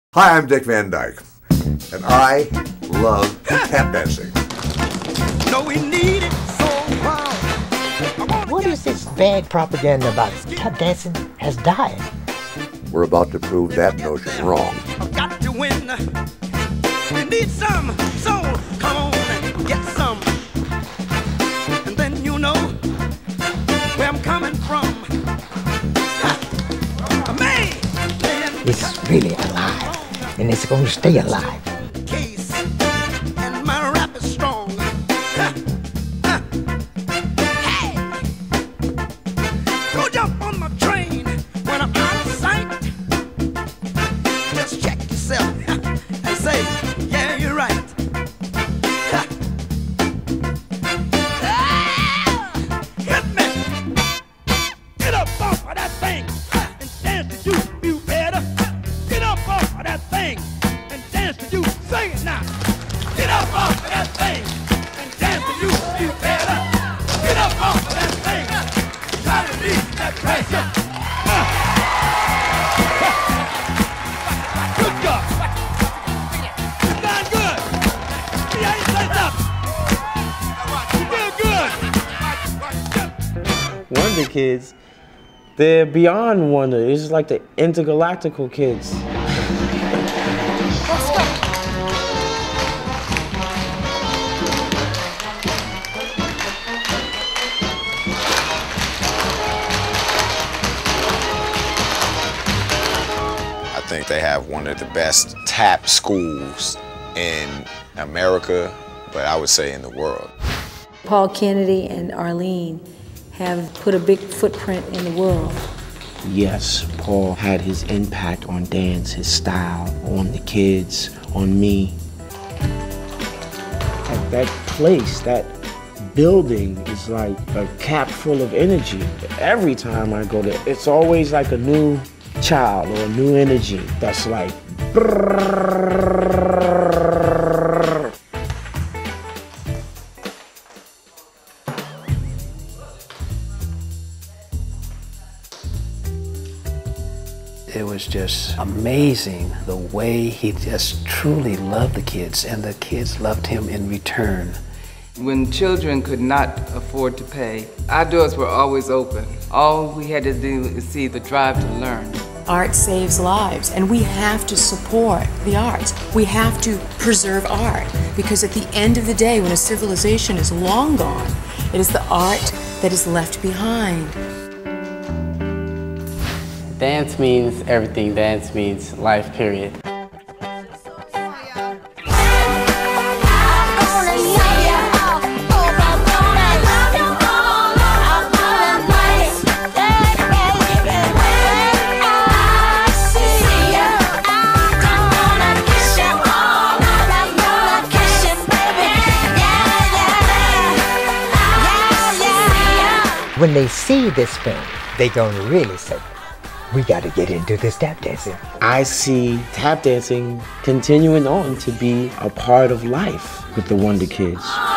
Hi, I'm Dick Van Dyke, and I love tap dancing. No, we need it so hard. What is this bad propaganda about tap dancing has died? We're about to prove that notion wrong. I've got to win. We need some soul. Come on and get some. And then you know where I'm coming from. Man, It's really alive, and it's going to stay alive. case and my rap is strong. Hey, go jump on my train when I'm out of sight. Just check yourself and say, yeah, you're right. Hit me. Get up off of that thing and dance to you better. Get up off of that thing and dance to you. Sing it now. Get up off of that thing and dance to you better. Get up off of that thing. Try to release that pressure. Good job. You're done good. See how you say something. You did good. Wonder Kids, they're beyond wonder. It's just like the intergalactical kids. Let's go. I think they have one of the best tap schools in America, but I would say in the world. Paul Kennedy and Arlene have put a big footprint in the world. Yes, Paul had his impact on dance, his style, on the kids, on me. That place, that building is like a cap full of energy. Every time I go there, it's always like a new child or a new energy that's like brrrr. It was just amazing the way he just truly loved the kids, and the kids loved him in return. When children could not afford to pay, our doors were always open. All we had to do is see the drive to learn. Art saves lives, and we have to support the arts. We have to preserve art, because at the end of the day, when a civilization is long gone, it is the art that is left behind. Dance means everything. Dance means life, period. When they see this film, they gonna really say, we gotta get into this tap dancing. I see tap dancing continuing on to be a part of life with the Wonder Kids.